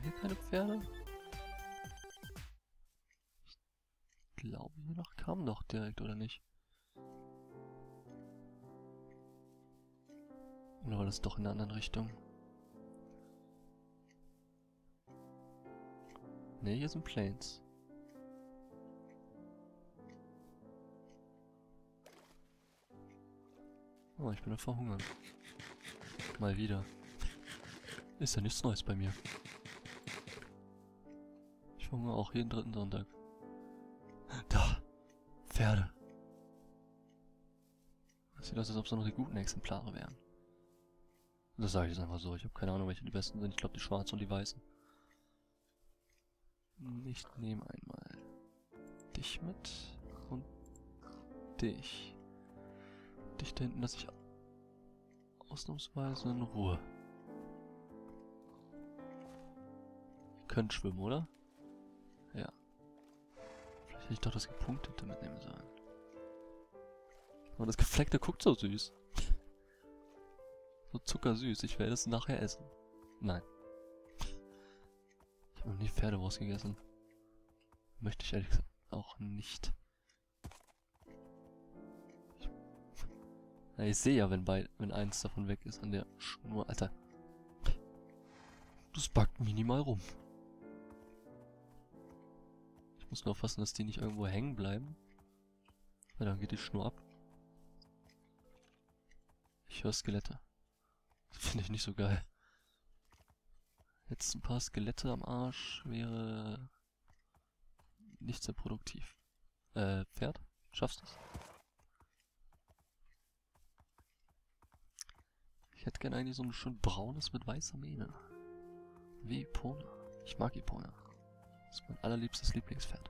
hier keine Pferde? Ich glaube, hier noch kam doch direkt, oder nicht? Oder war das doch in einer anderen Richtung? Ne, hier sind Plains. Oh, ich bin am Verhungern. Mal wieder. Ist ja nichts Neues bei mir. Ich verhungere auch jeden dritten Sonntag. Da! Pferde! Das sieht aus, als ob es noch die guten Exemplare wären. Das sage ich jetzt einfach so. Ich habe keine Ahnung, welche die besten sind. Ich glaube, die schwarzen und die weißen. Ich nehme einmal dich mit und dich. Dich da hinten lasse ich ausnahmsweise in Ruhe. Ihr könnt schwimmen, oder? Ja. Vielleicht hätte ich doch das Gepunktete mitnehmen sollen. Aber das Gefleckte guckt so süß. So zuckersüß. Ich werde es nachher essen. Nein. Ich habe noch nie Pferdewurst gegessen. Möchte ich ehrlich gesagt auch nicht. Ja, ich sehe ja, wenn eins davon weg ist an der Schnur. Alter. Das backt minimal rum. Ich muss nur aufpassen, dass die nicht irgendwo hängen bleiben. Weil dann geht die Schnur ab. Ich höre Skelette. Das finde ich nicht so geil. Jetzt ein paar Skelette am Arsch wäre nicht sehr produktiv. Pferd? Schaffst du es? Ich hätte gerne eigentlich so ein schön braunes mit weißer Mähne. Wie Ipona. Ich mag Ipona. Das ist mein allerliebstes Lieblingspferd.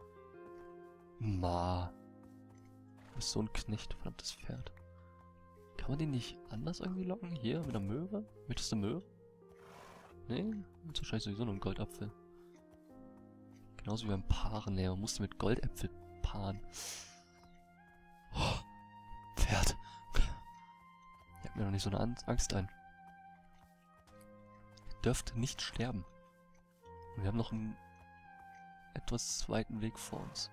Ma. Du bist so ein Knecht, verdammtes Pferd. Kann man den nicht anders irgendwie locken? Hier, mit einer Möhre? Möchtest du Möhre? Nee, das ist wahrscheinlich sowieso nur ein Goldapfel. Genauso wie beim Paaren. Nee, man musste mit Goldäpfel paaren. Oh, Pferd. Jagt mir doch nicht so eine Angst ein. Ihr dürft nicht sterben. Und wir haben noch einen etwas weiten Weg vor uns.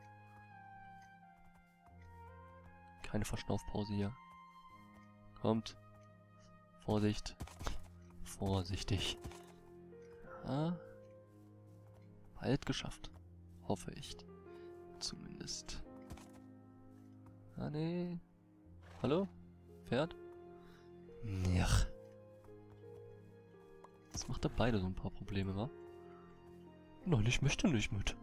Keine Verschnaufpause hier. Kommt. Vorsicht. Vorsichtig. Ja. Bald geschafft. Hoffe ich. Zumindest. Ah, nee. Hallo? Pferd? Ja. Das macht da beide so ein paar Probleme, wa? Nein, ich möchte nicht mit.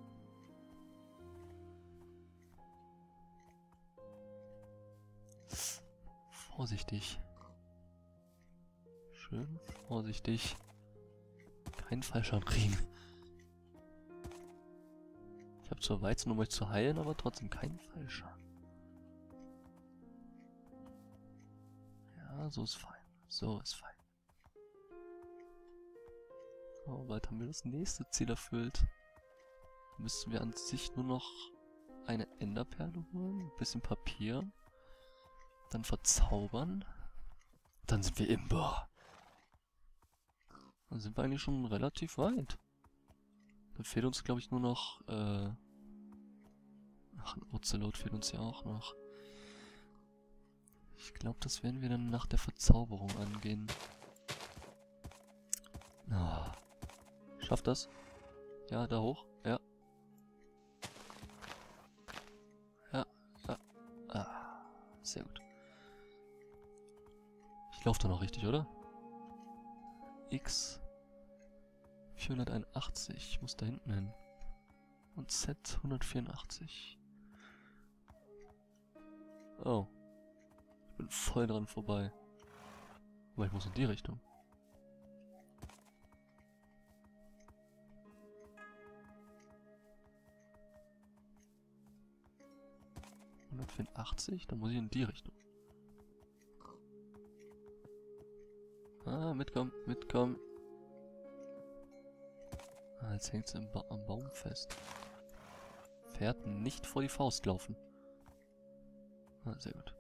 Vorsichtig. Schön vorsichtig. Kein falscher Riemen. Ich habe zwar Weizen, um euch zu heilen, aber trotzdem kein falscher. Ja, so ist fein. So ist fein. So, bald haben wir das nächste Ziel erfüllt. Müssen wir an sich nur noch eine Enderperle holen, ein bisschen Papier, dann verzaubern, dann sind wir imbar. Dann sind wir eigentlich schon relativ weit. Dann fehlt uns, glaube ich, nur noch, ach, ein Ocelot fehlt uns ja auch noch. Ich glaube, das werden wir dann nach der Verzauberung angehen. Ah. Schafft das? Ja, da hoch? Ja. Ja, ja. Ah, sehr gut. Ich laufe da noch richtig, oder? X 481. Ich muss da hinten hin. Und Z 184. Oh. Ich bin voll dran vorbei. Aber ich muss in die Richtung. Dann muss ich in die Richtung. Ah, mitkommen, mitkommen. Ah, jetzt hängt sie am Baum fest. Pferd nicht vor die Faust laufen. Ah, sehr gut.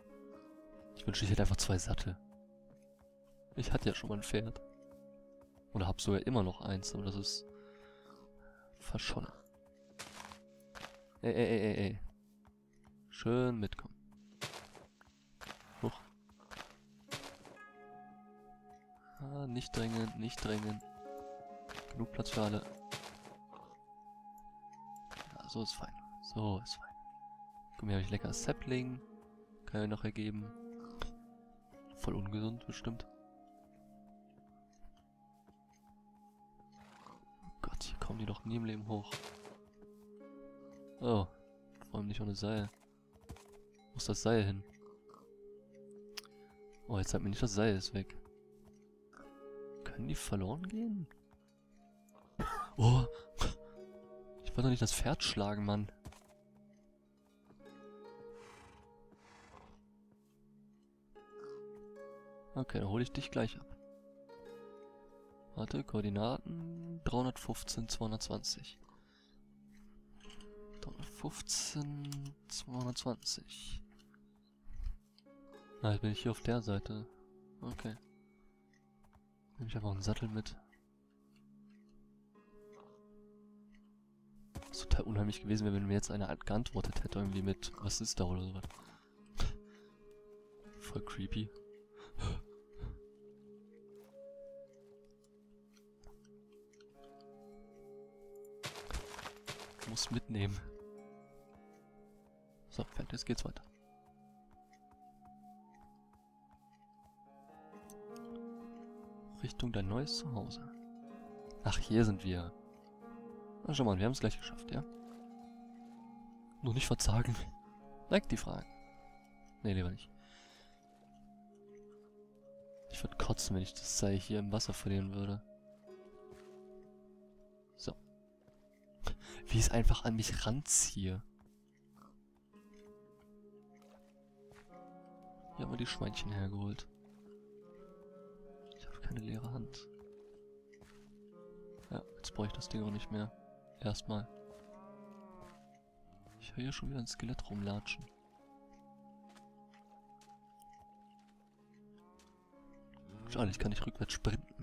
Ich wünschte, ich hätte einfach 2 Sattel. Ich hatte ja schon mal ein Pferd. Oder hab sogar immer noch eins, aber das ist verschollen. Ey. Schön mitkommen. Hoch. Ah, nicht drängen, nicht drängen. Genug Platz für alle. Ja, so ist fein. So ist fein. Guck mal, hier habe ich lecker Sapling. Kann ich noch ergeben. Voll ungesund, bestimmt. Oh Gott, hier kommen die doch nie im Leben hoch. Oh, vor allem nicht ohne Seil. Wo ist das Seil hin? Oh, jetzt sagt mir nicht, das Seil ist weg. Können die verloren gehen? Oh! Ich wollte doch nicht das Pferd schlagen, Mann. Okay, dann hole ich dich gleich ab. Warte, Koordinaten 315, 220. 315, 220. Ah, jetzt bin ich hier auf der Seite. Okay. Nehme ich einfach einen Sattel mit. Das ist total unheimlich gewesen, wenn mir jetzt einer geantwortet hätte, irgendwie mit, was ist da oder sowas. Voll creepy. Muss mitnehmen. So, fertig, jetzt geht's weiter. Richtung dein neues Zuhause. Ach, hier sind wir. Na, schau mal, wir haben es gleich geschafft, ja? Nur nicht verzagen. Like die Fragen. Nee, lieber nicht. Ich würde kotzen, wenn ich das Seil hier im Wasser verlieren würde. So. Wie ich es einfach an mich ranziehe. Hier haben wir die Schweinchen hergeholt. Ich habe keine leere Hand. Ja, jetzt brauche ich das Ding auch nicht mehr. Erstmal. Ich höre hier schon wieder ein Skelett rumlatschen. Schade, ich kann nicht rückwärts sprinten.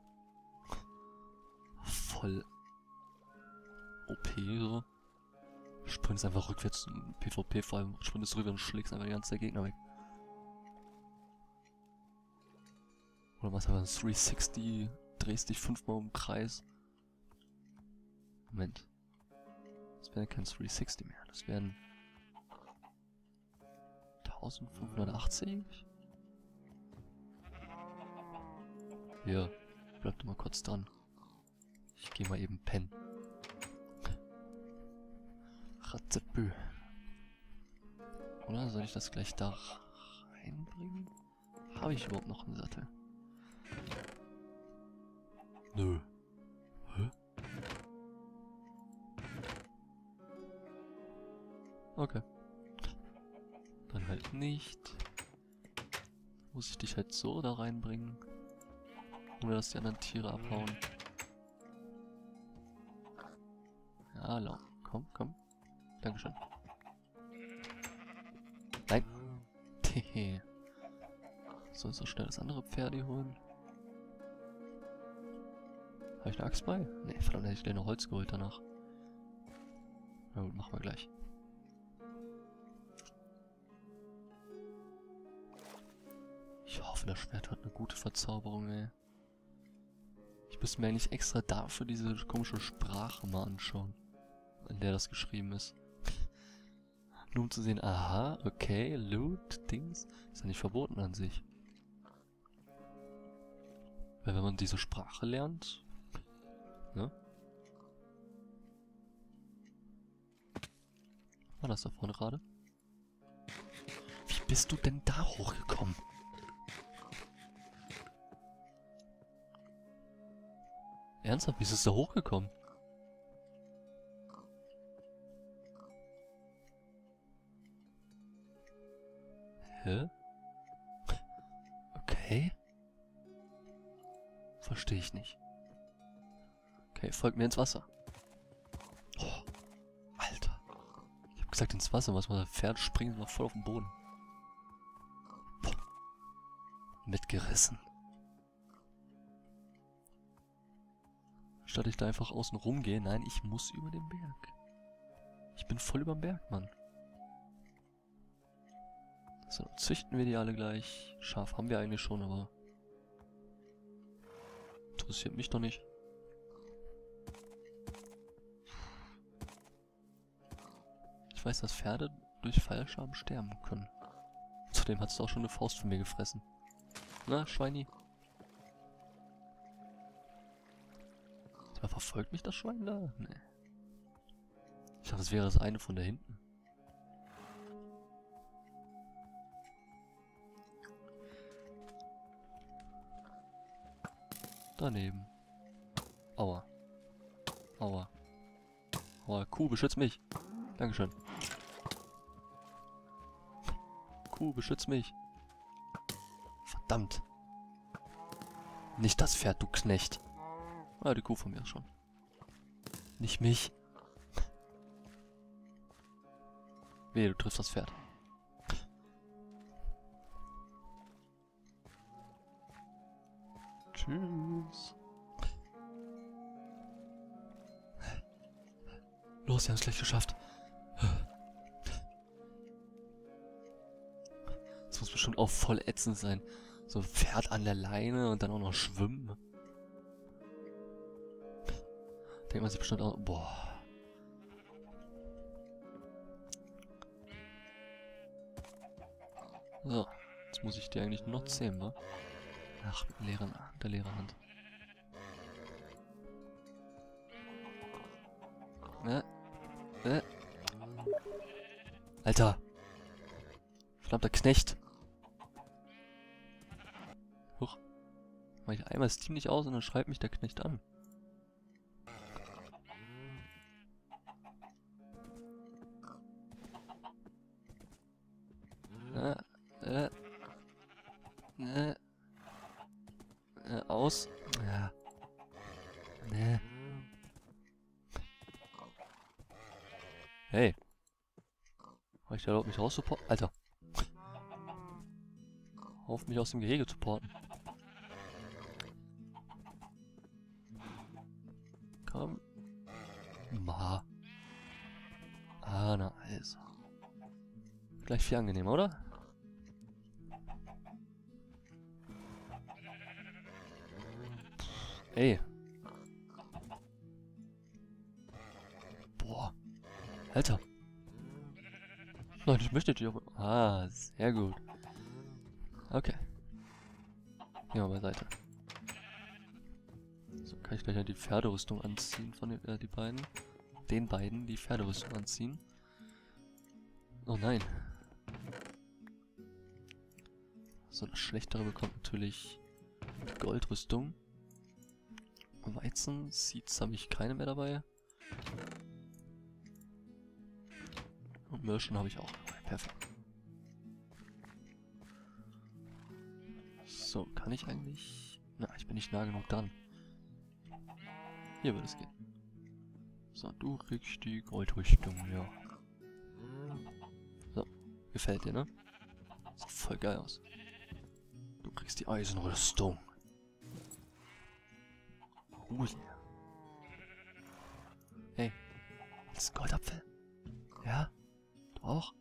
Voll OP so. Sprintest einfach rückwärts in PvP, vor allem sprintest rüber und schlägst einfach die ganze Zeit Gegner weg. Oder machst einfach ein 360, drehst dich 5-mal im Kreis. Moment. Das wäre kein 360 mehr, das wären 1580? Hier, bleib doch mal kurz dran. Ich geh mal eben pennen. Ratzepü. Oder soll ich das gleich da reinbringen? Habe ich überhaupt noch einen Sattel? Nö. Hä? Okay. Dann halt nicht. Muss ich dich halt so da reinbringen. Ohne dass die anderen Tiere abhauen. Ja, lau. Komm. Dankeschön. Nein. Tehe. Soll so schnell das andere Pferd holen? Habe ich eine Axt bei? Ne, verdammt, hätte ich gleich noch Holz geholt danach. Na gut, machen wir gleich. Ich hoffe, das Schwert hat eine gute Verzauberung, ey. Ich müsste mir eigentlich extra dafür diese komische Sprache mal anschauen, in der das geschrieben ist. Nur um zu sehen, aha, okay, Loot, Dings, ist ja nicht verboten an sich. Weil wenn man diese Sprache lernt, ne? War das da vorne gerade? Wie bist du denn da hochgekommen? Ernsthaft, wie ist es da hochgekommen? Hä? Okay. Verstehe ich nicht. Okay, folgt mir ins Wasser. Oh, Alter. Ich hab gesagt ins Wasser, was mal das Pferd springt noch voll auf den Boden. Boah. Mitgerissen. Statt ich da einfach außen rumgehe. Nein, ich muss über den Berg. Ich bin voll überm Berg, Mann. So, züchten wir die alle gleich. Schaf haben wir eigentlich schon, aber... interessiert mich doch nicht. Ich weiß, dass Pferde durch Fallschaden sterben können. Zudem hat es auch schon eine Faust von mir gefressen. Na, Schweini? Verfolgt mich das Schwein da? Nee. Ich dachte, das wäre das eine von da hinten. Daneben. Aua. Aua. Aua, Kuh, beschütz mich. Dankeschön. Kuh, beschütz mich. Verdammt. Nicht das Pferd, du Knecht. Ah, die Kuh von mir schon. Nicht mich. Wehe, du triffst das Pferd. Tschüss. Los, wir haben es gleich geschafft. Das muss bestimmt auch voll ätzend sein. So ein Pferd an der Leine und dann auch noch schwimmen. Denkt man sich bestimmt auch... boah. So, jetzt muss ich die eigentlich noch zähmen, wa? Ach, mit der leeren Hand. Alter! Verdammter Knecht! Huch. Mach ich einmal Steam nicht aus und dann schreibt mich der Knecht an. Aus. Ja. Nee. Hey. Habe ich da überhaupt nicht raussupporten? Alter. Auf mich aus dem Gehege zu porten. Komm. Ma. Ah, na also. Gleich viel angenehmer, oder? Ey. Boah. Alter. Nein, ich möchte dich auch... ah, sehr gut. Okay. Gehen wir beiseite. So, kann ich gleich ja die Pferderüstung anziehen von den beiden. Den beiden die Pferderüstung anziehen. Oh nein. So, das Schlechtere bekommt natürlich die Goldrüstung. Weizen, Seeds habe ich keine mehr dabei. Und Mürschen habe ich auch dabei. Perfekt. So, kann ich eigentlich... na, ich bin nicht nah genug dran. Hier würde es gehen. So, du kriegst die Goldrüstung, ja. So, gefällt dir, ne? Sieht voll geil aus. Du kriegst die Eisenrüstung. Oh yeah. Hey, das ist Goldapfel? Ja? Du auch?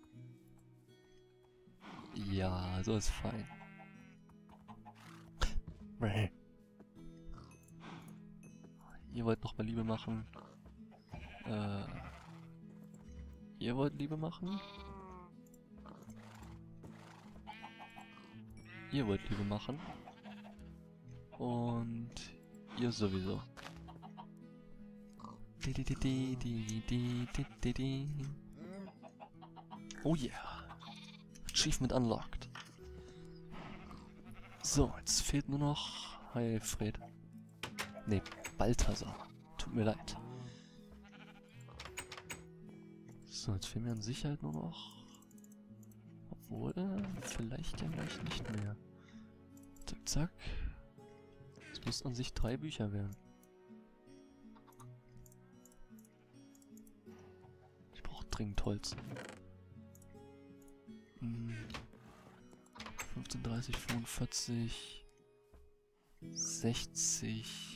Ja, so ist fein. Ihr wollt noch mal Liebe machen. Ihr wollt Liebe machen? Ihr wollt Liebe machen. Und ihr sowieso. Oh yeah. Achievement unlocked. So, jetzt fehlt nur noch Heilfred. Ne, Balthasar. Tut mir leid. So, jetzt fehlen mir an Sicherheit nur noch... obwohl, vielleicht ja gleich nicht mehr. Zack, zack. Es müssten an sich 3 Bücher werden. Ich brauche dringend Holz. 15, 30, 45... 60...